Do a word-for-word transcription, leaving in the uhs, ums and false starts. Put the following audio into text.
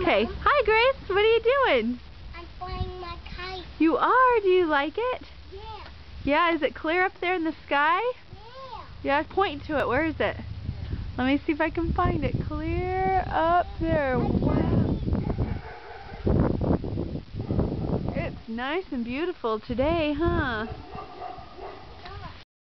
Okay. Hi, Grace. What are you doing? I'm flying my kite. You are? Do you like it? Yeah. Yeah, is it clear up there in the sky? Yeah. Yeah, point to it. Where is it? Let me see if I can find it. Clear up there. Wow. It's nice and beautiful today, huh?